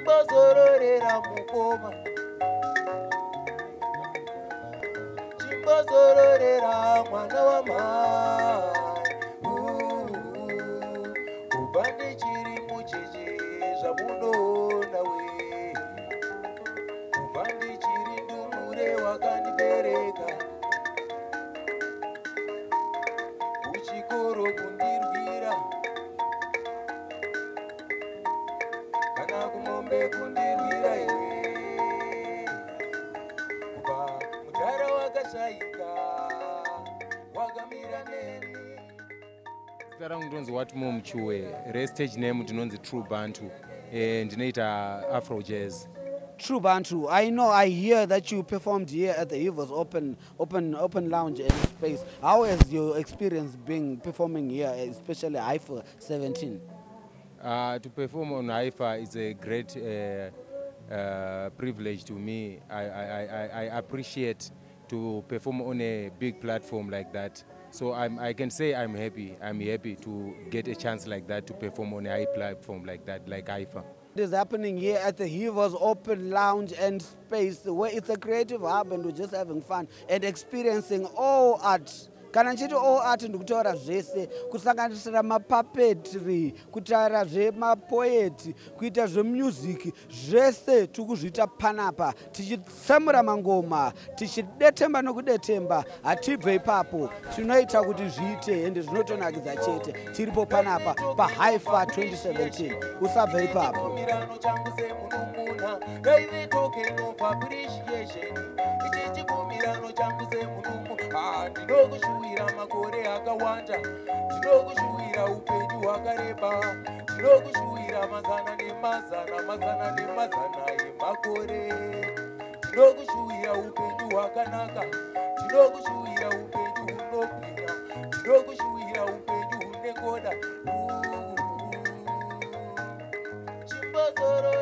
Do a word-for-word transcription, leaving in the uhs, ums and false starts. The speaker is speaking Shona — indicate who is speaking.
Speaker 1: Chimbozororera mukoma, chimbozororera mwana wa mai. Ubande chiri mucheche zvamunoona we, ubande chiri ndumure wakandibereka, kuchikoro kundirwira, kana kumombe kundirwira iwe, kuba mudhara wakashayika wakamira neni.
Speaker 2: Zita rangu ndinonzi Watmo Mchuwe, re stage name ndinonzi True Bantu, eh, ndinoita Afro Jazz.
Speaker 3: True Bantu, I know, I hear that you performed here at the Hivos Open Open Open Lounge and Space. How has your experience been performing here, especially I F A seventeen?
Speaker 2: Uh, to perform on I F A is a great uh, uh, privilege to me. I, I, I, I appreciate to perform on a big platform like that. So I'm, I can say I'm happy. I'm happy to get a chance like that to perform on a high platform like that, like I F A.
Speaker 3: It is happening here at the Hivos Open Lounge and Space, where it's a creative hub and we're just having fun and experiencing all art. Kana nchiti all art ndikutaura zvese, kusanganisira mapuppetry, kutaura zvemapoetry, kuita zvemusic, zvese tikuzviita panapa, tichitsamura mangoma, tichidetemba nokudetemba, hatibve ipapo, tinoita kuti zviite ende zvinotonakidza chete. Tiripo panapa pa I F A twenty seventeen. Usabve ipapo.
Speaker 1: Ndinokushuwira makore akawanda, ndinokushuwira upenyu hwakareba, ndinokushuwira mazana nemazana, mazana nemazana emakore, ndinokushuwira upenyu hwakanaka, ndinokushuwira upenyu hunobwinya, ndinokushuwira upenyu hunegoda. Chimbozoro